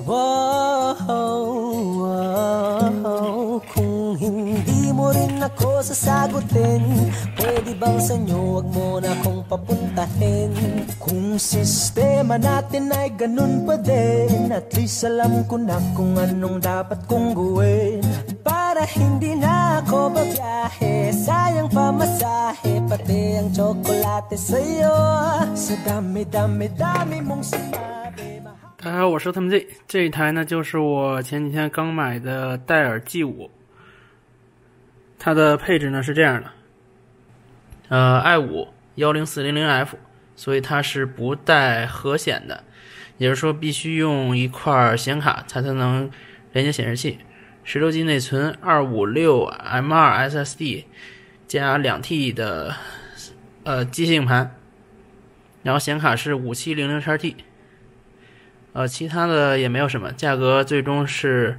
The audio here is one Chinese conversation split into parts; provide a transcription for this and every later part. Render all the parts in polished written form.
Kung hindi mo rin ako sasagutin, pwede bang sa'yo wag mo na akong papuntahin? Kung sistema natin ay ganun pa din, at least alam ko na kung anong dapat kong gawin. Para hindi na ako babiyahe, sayang pamasahe, pati ang tsokolate sa'yo. Sa dami-dami-dami mong sinabi. 大家好，我是他们 Z。这一台呢，就是我前几天刚买的戴尔 G5，它的配置呢是这样的，i5 10400F， 所以它是不带核显的，也就是说必须用一块显卡才能连接显示器。16G 内存，256M2 SSD 加 2T 的机械硬盘，然后显卡是 5700XT。其他的也没有什么，价格最终是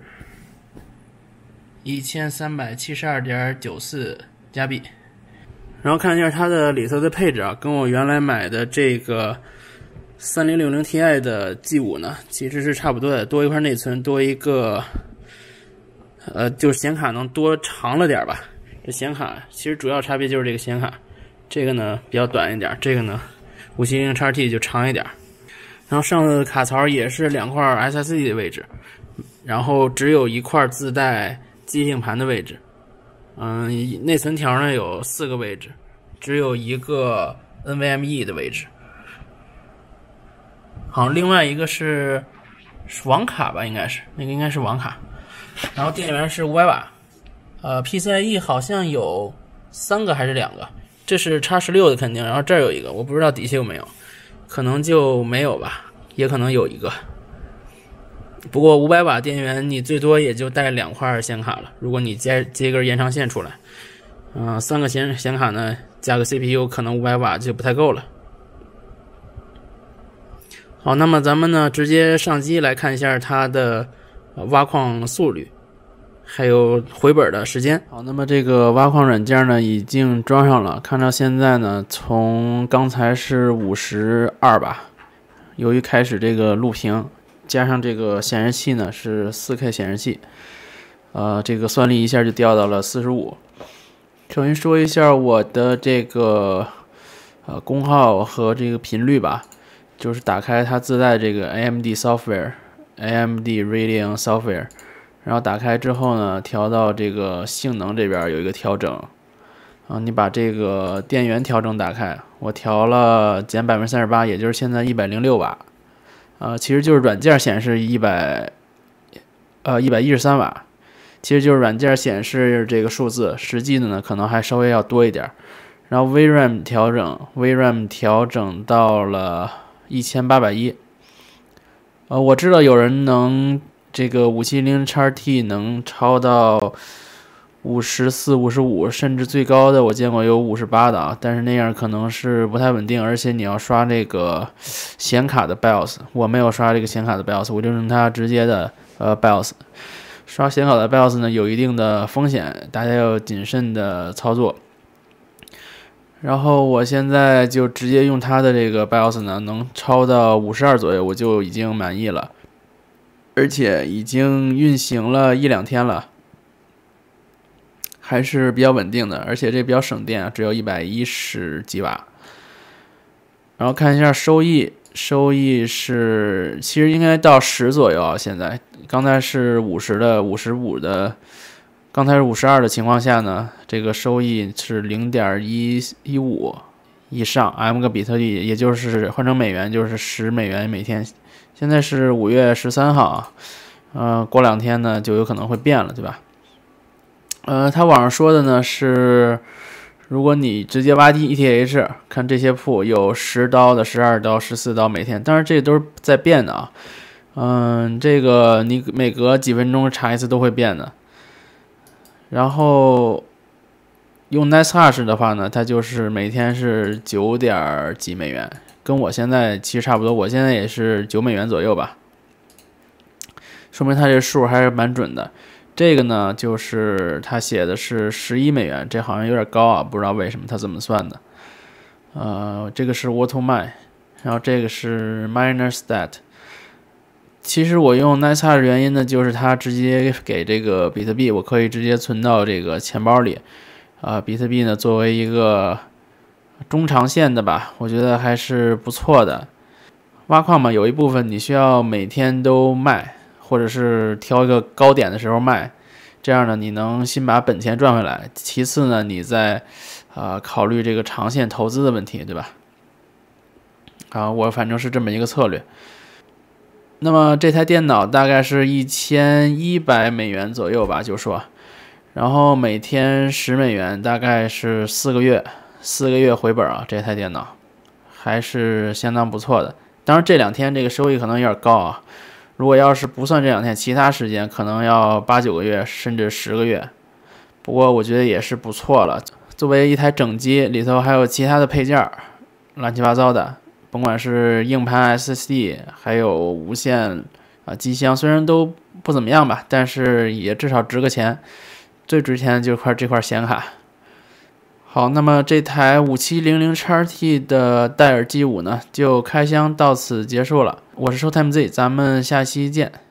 1372.94加币。然后看一下它的里头的配置啊，跟我原来买的这个3060 Ti 的 G5 呢，其实是差不多的，多一块内存，多一个就是显卡能多长了点吧。这显卡其实主要差别就是这个显卡，这个呢比较短一点，这个呢 5700XT 就长一点。然后上的卡槽也是2块 SSD 的位置，然后只有一块自带机械硬盘的位置。内存条呢有4个位置，只有一个 NVMe 的位置。好，另外一个是网卡吧，应该是那个应该是网卡。然后电源是500瓦，PCIe 好像有3个还是2个，这是 X16 的肯定，然后这儿有一个，我不知道底下有没有。可能就没有吧，也可能有一个。不过500瓦电源你最多也就带2块显卡了，如果你接一根延长线出来，3个显卡呢加个 CPU 可能500瓦就不太够了。好，那么咱们呢直接上机来看一下它的挖矿速率还有回本的时间。好，那么这个挖矿软件呢已经装上了，看到现在呢，从刚才是52吧，由于开始这个录屏，加上这个显示器呢是 4K 显示器，这个算力一下就掉到了45。首先说一下我的这个功耗和这个频率吧，就是打开它自带这个 AMD Software、AMD Radeon Software。然后打开之后呢，调到这个性能这边有一个调整你把这个电源调整打开，我调了减 38%， 也就是现在106瓦其实就是软件显示113瓦，其实就是软件显示这个数字，实际的呢可能还稍微要多一点。然后 VRAM 调整到了1810。我知道有人能这个570XT 能超到54、55，甚至最高的我见过有58的但是那样可能是不太稳定，而且你要刷这个显卡的 BIOS， 我没有刷这个显卡的 BIOS， 我就用它直接的BIOS。刷显卡的 BIOS 呢有一定的风险，大家要谨慎的操作。然后我现在就直接用它的这个 BIOS 呢，能超到52左右，我就已经满意了。而且已经运行了1-2天了，还是比较稳定的，而且这比较省电只有110几瓦。然后看一下收益是其实应该到10左右现在刚才是50的、55的，刚才是52的情况下呢，这个收益是 0.115 以上 M 个比特币，也就是换成美元就是10美元每天。现在是5月13号过2天呢就有可能会变了，对吧？他网上说的呢是，如果你直接挖ETH， 看这些铺有10刀的、12刀、14刀每天，当然这都是在变的这个你每隔几分钟查一次都会变的。然后用 NiceHash 的话呢，它就是每天是9点几美元。跟我现在其实差不多，我现在也是9美元左右吧，说明它这数还是蛮准的。这个呢，就是他写的是11美元，这好像有点高不知道为什么他这么算的。这个是 Automine， 然后这个是 MinerStat， 其实我用 NiceHash 的原因呢，就是它直接给这个比特币，我可以直接存到这个钱包里。比特币呢作为一个中长线的吧，我觉得还是不错的。挖矿嘛，有一部分你需要每天都卖，或者是挑一个高点的时候卖，这样呢你能先把本钱赚回来。其次呢，你再考虑这个长线投资的问题，对吧？我反正是这么一个策略。那么这台电脑大概是$1100左右吧，就说，然后每天$10，大概是4个月回本啊。这台电脑还是相当不错的。当然这2天这个收益可能有点高啊，如果要是不算这2天，其他时间可能要8、9个月甚至10个月。不过我觉得也是不错了。作为一台整机，里头还有其他的配件，乱七八糟的。甭管是硬盘 SSD 还有无线机箱，虽然都不怎么样吧，但是也至少值个钱。最值钱的就是这块显卡。好，那么这台5700XT 的戴尔 G5呢，就开箱到此结束了。我是 Showtime Z，咱们下期见。